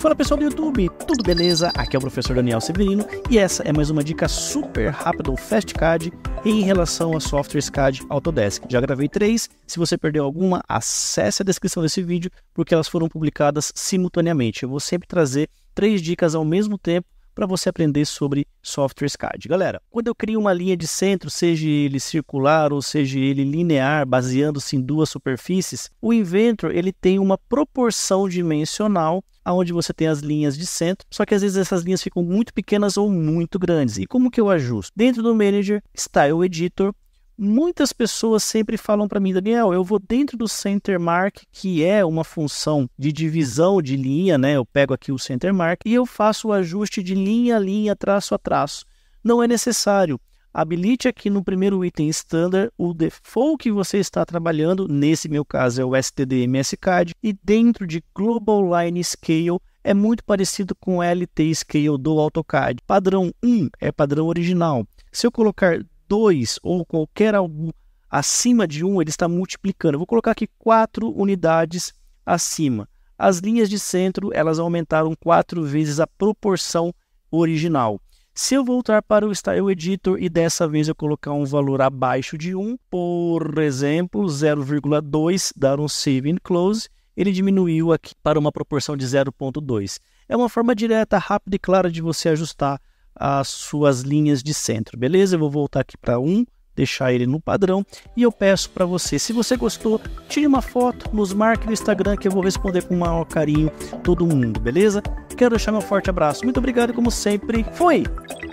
Fala pessoal do YouTube, tudo beleza? Aqui é o professor Daniel Severino e essa é mais uma dica super rápida do FastCAD em relação a softwares CAD Autodesk. Já gravei 3, se você perdeu alguma, acesse a descrição desse vídeo porque elas foram publicadas simultaneamente. Eu vou sempre trazer 3 dicas ao mesmo tempo para você aprender sobre softwares CAD. Galera, quando eu crio uma linha de centro, seja ele circular ou seja ele linear, baseando-se em 2 superfícies, o Inventor ele tem uma proporção dimensional onde você tem as linhas de centro, só que às vezes essas linhas ficam muito pequenas ou muito grandes. E como que eu ajusto? Dentro do Manager, Style Editor, muitas pessoas sempre falam para mim, Daniel, eu vou dentro do Center Mark, que é uma função de divisão de linha, né? Eu pego aqui o Center Mark e eu faço o ajuste de linha a linha, traço a traço. Não é necessário. Habilite aqui no primeiro item Standard o default que você está trabalhando, nesse meu caso é o STD-MS CAD, e dentro de Global Line Scale é muito parecido com o LT Scale do AutoCAD. Padrão 1 é padrão original. Se eu colocar 2 ou qualquer algo acima de 1, ele está multiplicando. Eu vou colocar aqui 4 unidades acima. As linhas de centro, elas aumentaram 4 vezes a proporção original. Se eu voltar para o Style Editor e dessa vez eu colocar um valor abaixo de 1, por exemplo, 0,2, dar um Save and Close, ele diminuiu aqui para uma proporção de 0,2. É uma forma direta, rápida e clara de você ajustar as suas linhas de centro, beleza? Eu vou voltar aqui para 1, deixar ele no padrão e eu peço para você, se você gostou, tire uma foto, nos marque no Instagram que eu vou responder com o maior carinho todo mundo, beleza? Quero deixar meu forte abraço, muito obrigado como sempre, fui!